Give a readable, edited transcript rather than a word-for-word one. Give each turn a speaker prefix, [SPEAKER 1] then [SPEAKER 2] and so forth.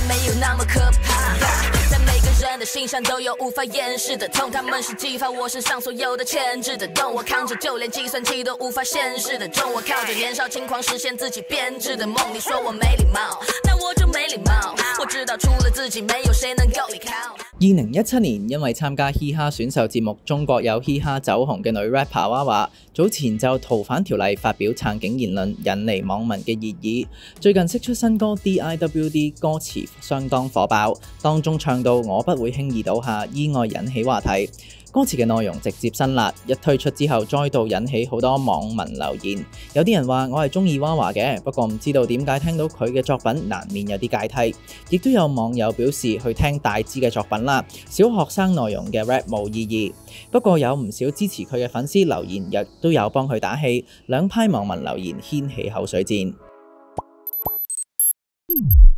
[SPEAKER 1] 没有那么可怕。在每个人的心上都有无法掩饰的痛，他们是激发我身上所有的潜质的洞，我扛着就连计算器都无法显示的重，我靠着年少轻狂实现自己编织的梦。你说我没礼貌，那我就没礼貌。我知道除了自己，没有誰能夠依靠。
[SPEAKER 2] 2017年因為參加嘻哈選秀節目《中國有嘻哈》走紅嘅女 rapper 娃娃，早前就逃犯條例發表撐警言論，引嚟網民嘅熱議。最近釋出新歌 DIWD， 歌詞相當火爆，當中唱到我不會輕易倒下，意外引起話題。歌詞嘅內容直接辛辣，一推出之後再度引起好多網民留言。有啲人話我係中意娃娃嘅，不過唔知道點解聽到佢嘅作品難免有啲芥蒂。亦都有網友表示去聽大支嘅作品啦，小學生內容嘅 rap 冇意義。不過有唔少支持佢嘅粉絲留言，亦都有幫佢打氣，兩派網民留言掀起口水戰。